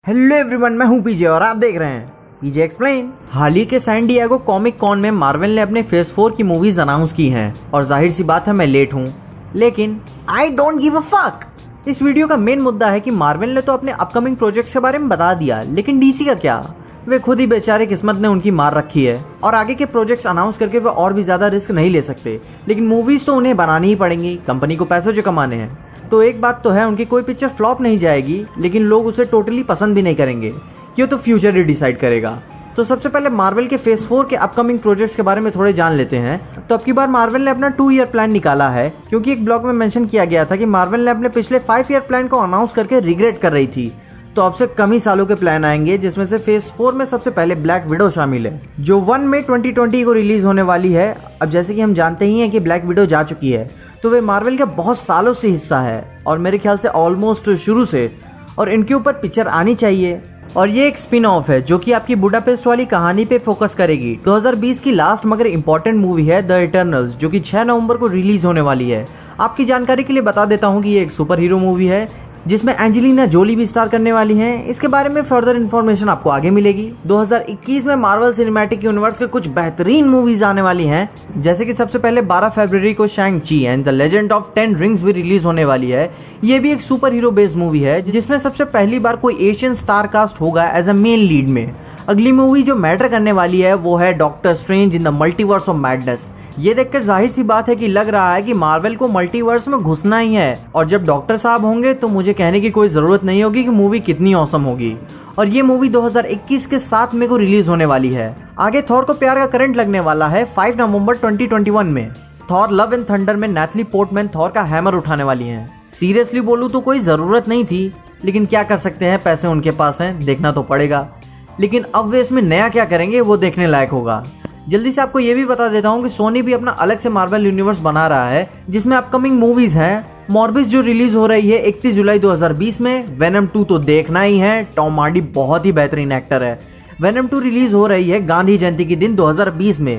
Hello everyone, मैं हूं पीजे और आप देख रहे हैं पीजे एक्सप्लेन। हाल ही के सैन डिएगो कॉमिक कॉन में मार्वल ने अपने फेज 4 की मूवीज अनाउंस की हैं और जाहिर सी बात है मैं लेट हूं, लेकिन I don't give a fuck. इस वीडियो का मेन मुद्दा है कि मार्वल ने तो अपने अपकमिंग प्रोजेक्ट्स के बारे में बता दिया, लेकिन डीसी का क्या? वे खुद ही बेचारे किस्मत ने उनकी मार रखी है और आगे के प्रोजेक्ट्स अनाउंस करके वे और भी ज्यादा रिस्क नहीं ले सकते, लेकिन मूवीज तो उन्हें बनानी ही पड़ेंगी, कंपनी को पैसे जो कमाने हैं। तो एक बात तो है, उनकी कोई पिक्चर फ्लॉप नहीं जाएगी, लेकिन लोग उसे टोटली पसंद भी नहीं करेंगे। ये तो फ्यूचर ही डिसाइड करेगा। तो सबसे पहले मार्वल के फेज 4 के अपकमिंग प्रोजेक्ट्स के बारे में थोड़े जान लेते हैं। तो अब की बार मार्वल ने अपना 2 ईयर प्लान निकाला है, क्योंकि एक ब्लॉग में मेंशन किया गया था कि मार्वल ने अपने पिछले 5 ईयर प्लान को अनाउंस करके रिग्रेट कर रही थी। तो अब से कम ही सालों के प्लान आएंगे, जिसमें से फेज 4 में सबसे पहले ब्लैक विडो शामिल है, जो 1 मई 2020 को रिलीज होने वाली है। अब जैसे कि हम जानते ही हैं कि ब्लैक विडो जा चुकी है, तो वे मार्वल का बहुत सालों से हिस्सा है और मेरे ख्याल से ऑलमोस्ट शुरू से, और इनके ऊपर पिक्चर आनी चाहिए। और ये एक स्पिन ऑफ है जो कि आपकी बुडापेस्ट वाली कहानी पे फोकस करेगी। 2020 की लास्ट मगर इम्पोर्टेंट मूवी है द इटर्नल्स, जो कि 6 नवंबर को रिलीज होने वाली है। आपकी जानकारी के लिए बता देता हूँ कि ये एक सुपर हीरो मूवी है जिसमें एंजेलिना जोली भी स्टार करने वाली हैं। इसके बारे में फर्दर इन्फॉर्मेशन आपको आगे मिलेगी। 2021 में मार्वल सिनेमैटिक यूनिवर्स के कुछ बेहतरीन मूवीज आने वाली हैं, जैसे कि सबसे पहले 12 फरवरी को Shang Chi and the Legend of 10 Rings भी रिलीज होने वाली है। ये भी एक सुपर हीरो बेस्ड मूवी है, जिसमें सबसे पहली बार कोई एशियन स्टार कास्ट होगा एज अ मेन लीड में। अगली मूवी जो मैटर करने वाली है वो है Doctor Strange in the Multiverse of Madness. ये देखकर जाहिर सी बात है कि लग रहा है कि मार्वल को मल्टीवर्स में घुसना ही है, और जब डॉक्टर साहब होंगे तो मुझे कहने की कोई जरूरत नहीं होगी कि मूवी कितनी औसम होगी। और ये मूवी 2021 के 7 मई को रिलीज होने वाली है। आगे थॉर को प्यार का करंट लगने वाला है 5 नवंबर 2021 में। थॉर लव एंड थंडर में नैथली पोर्टमैन थॉर का हैमर उठाने वाली हैं। सीरियसली बोलूं तो कोई जरूरत नहीं थी, लेकिन क्या कर सकते हैं, पैसे उनके पास हैं, देखना तो पड़ेगा। लेकिन अब वे इसमें नया क्या करेंगे वो देखने लायक होगा। जल्दी से आपको ये भी बता देता हूँ कि सोनी भी अपना अलग से मार्वल यूनिवर्स बना रहा है, जिसमें अपकमिंग मूवीज हैं मॉर्बिस जो रिलीज हो रही है 31 जुलाई 2020 में। वेनम 2 तो देखना ही है, टॉम हार्डी बहुत ही बेहतरीन एक्टर है। वेनम 2 रिलीज हो रही है गांधी जयंती के दिन 2020 में।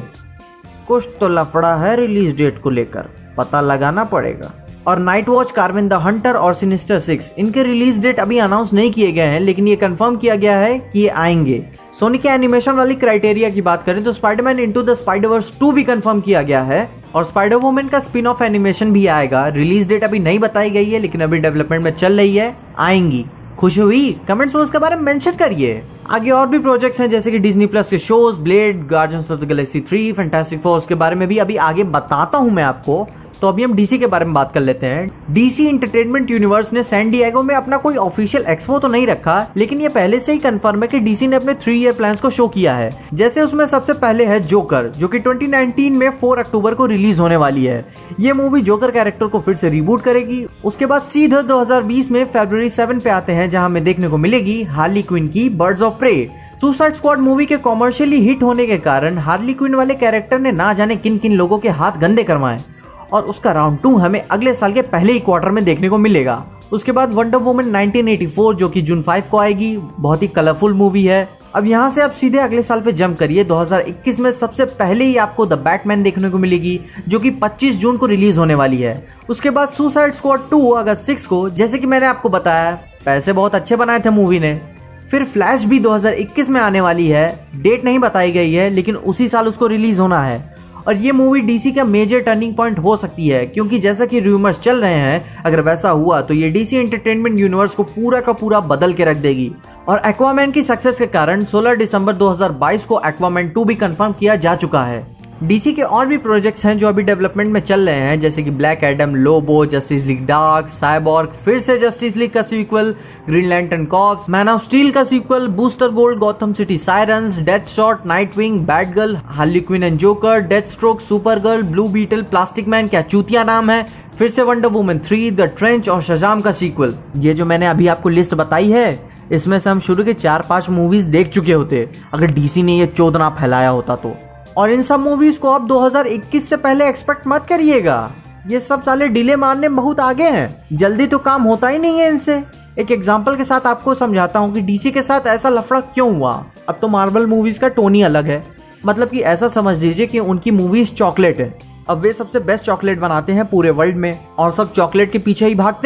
कुछ तो लफड़ा है रिलीज डेट को लेकर, पता लगाना पड़ेगा। और Night Watch, Kraven the Hunter और सिनिस्टर 6 इनके रिलीज डेट अभी अनाउंस नहीं किए गए हैं, लेकिन ये कंफर्म किया गया है कि ये आएंगे। सोनी के एनिमेशन वाली क्राइटेरिया की बात करें तो स्पाइडरमैन इनटू द स्पाइडरवर्स 2 भी कंफर्म किया गया है, और स्पाइडर वुमन का स्पिन ऑफ एनिमेशन भी आएगा। रिलीज डेट अभी नहीं बताई गई है, लेकिन अभी डेवलपमेंट में चल रही है, आएंगी। खुश हुई? कमेंट्स में उसके बारे में मेंशन करिए। आगे और भी प्रोजेक्ट्स हैं, जैसे कि डिज्नी प्लस के shows, Blade, Guardians of the Galaxy 3, Fantastic Four के बारे में भी अभी आगे बताता हूं मैं आपको। तो अभी हम डीसी के बारे में बात कर लेते हैं। डीसी एंटरटेनमेंट यूनिवर्स ने सैन डिएगो में अपना कोई ऑफिशियल एक्सपो तो नहीं रखा, लेकिन ये पहले से ही कंफर्म है कि डीसी ने अपने 3 ईयर प्लान्स को शो किया है। जैसे उसमें सबसे पहले है जोकर, जो कि 2019 में 4 अक्टूबर को रिलीज होने वाली है। ये मूवी जोकर कैरेक्टर को फिर से रिबूट करेगी। उसके बाद सीधे 2020 में फरवरी 7 पे आते हैं, जहां हमें देखने को मिलेगी हार्ली क्विन की Birds of Prey. Suicide Squad movie के कॉमर्शियली हिट होने के कारण हार्ली क्विन वाले कैरेक्टर ने ना जाने किन किन लोगों के हाथ गंदे करवाए, और उसका राउंड 2 हमें अगले साल के पहले ही क्वार्टर में देखने को मिलेगा। उसके बाद वंडर वुमन 1984 जो कि जून 5 को आएगी, बहुत ही कलरफुल मूवी है। अब यहाँ से आप सीधे अगले साल पे जंप करिए। 2021 में सबसे पहले ही आपको द बैटमैन देखने को मिलेगी, जो कि 25 जून को रिलीज होने वाली है। उसके बाद सुसाइड स्क्वाड 2 अगस्त 6 को, जैसे कि मैंने आपको बताया, पैसे बहुत अच्छे बनाए थे मूवी ने। फिर फ्लैश भी 2021 में आने वाली है, डेट नहीं बताई गई है, लेकिन उसी साल उसको रिलीज होना है। और ये मूवी डीसी का मेजर टर्निंग पॉइंट हो सकती है, क्योंकि जैसा कि रूमर्स चल रहे हैं, अगर वैसा हुआ तो ये डीसी एंटरटेनमेंट यूनिवर्स को पूरा का पूरा बदल के रख देगी। और एक्वामैन की सक्सेस के कारण 16 दिसंबर 2022 को एक्वामैन 2 भी कंफर्म किया जा चुका है। डीसी के और भी प्रोजेक्ट्स हैं जो अभी डेवलपमेंट में चल रहे हैं, जैसे कि Black Adam, Lobo, Justice League Dark, Cyborg, फिर से जस्टिस लीग का sequel, Green Lantern Corps, Man of Steel का sequel, Booster Gold, Gotham City Sirens, Deadshot, Nightwing, Batgirl, Harley Quinn and Joker, Deathstroke, Supergirl, Blue Beetle, Plastic Man, क्या चूतिया नाम है, फिर से वंडर वुमन 3, द ट्रेंच और Shazam का sequel. ये जो मैंने अभी आपको लिस्ट बताई है, इसमें से हम शुरू के 4-5 मूवीज देख चुके होते अगर डीसी ने ये चोदना फैलाया होता तो। और इन सब मूवीज को आप 2021 से पहले एक्सपेक्ट मत करिएगा, ये सब साले डिले मारने में बहुत आगे हैं, जल्दी तो काम होता ही नहीं है इनसे। एक एग्जांपल के साथ आपको समझाता हूँ कि डीसी के साथ ऐसा लफड़ा क्यों हुआ। अब तो मार्वल मूवीज का टोन ही अलग है, मतलब कि ऐसा समझ लीजिए कि उनकी मूवीज चॉकलेट है। अब वे सबसे बेस्ट चॉकलेट बनाते हैं पूरे वर्ल्ड में, और सब चॉकलेट के पीछे ही भागते हैं।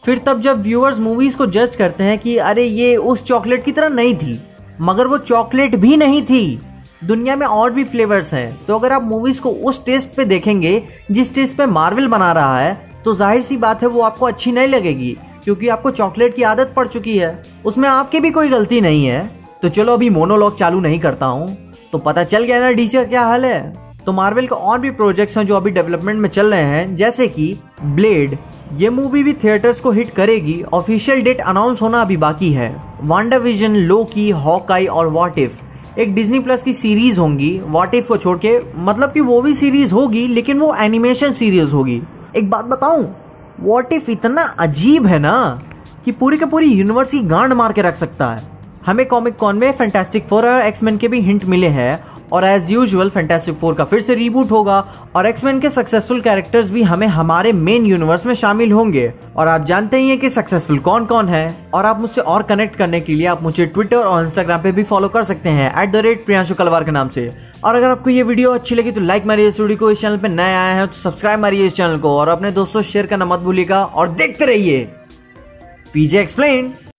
फिर तब जब व्यूअर्स मूवीज को जज करते हैं कि अरे ये उस चॉकलेट की तरह नहीं थी, मगर वो चॉकलेट भी नहीं थी, दुनिया में और भी फ्लेवर्स हैं। तो अगर आप मूवीज को उस टेस्ट पे देखेंगे जिस टेस्ट पे मार्वल बना रहा है, तो जाहिर सी बात है वो आपको अच्छी नहीं लगेगी, क्योंकि आपको चॉकलेट की आदत पड़ चुकी है। उसमें आपकी भी कोई गलती नहीं है। तो चलो अभी मोनोलॉग चालू नहीं करता हूँ, तो पता चल गया ना डीसी का क्या हाल है। तो मार्वल का और भी प्रोजेक्ट्स हैं जो अभी डेवलपमेंट में चल रहे हैं, जैसे कि ब्लेड। ये मूवी भी थिएटर्स को हिट करेगी। ऑफिशियल डेट अनाउंस होना अभी बाकी है। वांडाविजन, लोकी, हॉकाई और व्हाट इफ एक डिज्नी प्लस की सीरीज होंगी। व्हाट इफ को छोड़ के, मतलब कि वो भी सीरीज होगी लेकिन वो एनिमेशन सीरीज होगी। एक बात बताऊं, व्हाट इफ इतना अजीब है ना कि पूरी की पूरी यूनिवर्स की गांड मार के रख सकता है। हमें कॉमिक कॉन में फैंटास्टिक फोर और एक्समैन के भी हिंट मिले हैं, और एज यूजुअल फैंटास्टिक फोर का फिर से रीबूट होगा और एक्समैन के सक्सेसफुल कैरेक्टर्स भी हमें हमारे मेन यूनिवर्स में शामिल होंगे। और आप जानते ही हैं कि सक्सेसफुल कौन कौन है। और आप मुझसे और कनेक्ट करने के लिए आप मुझे ट्विटर और इंस्टाग्राम पे भी फॉलो कर सकते हैं @priyanshukalwar के नाम से। और अगर आपको ये वीडियो अच्छी लगी तो लाइक मारिए इस वीडियो को। इस चैनल पे नए आए हैं तो सब्सक्राइब मारिए इस चैनल को, और अपने दोस्तों शेयर करना मत भूलिएगा। और देखते रहिए पीजे एक्सप्लेन।